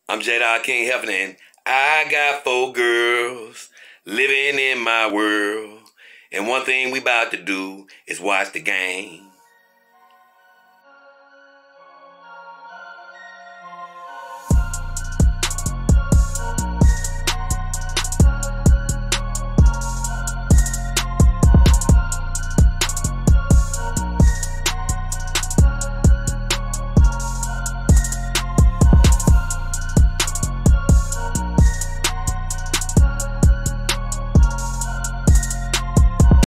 I'm J-Dog King Helping, and I got 4 girls living in my world. And one thing we about to do is watch the game.